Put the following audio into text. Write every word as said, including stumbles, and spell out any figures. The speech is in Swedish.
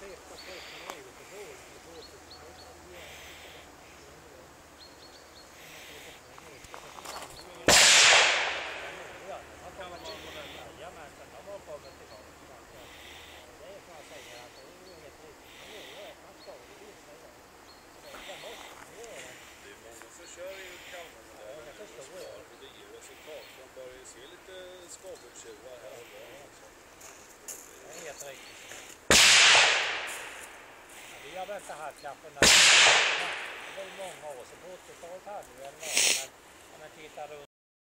Vi har inte haft kanske när det var många år sedan på åttiotalet hade vi en men om man tittar runt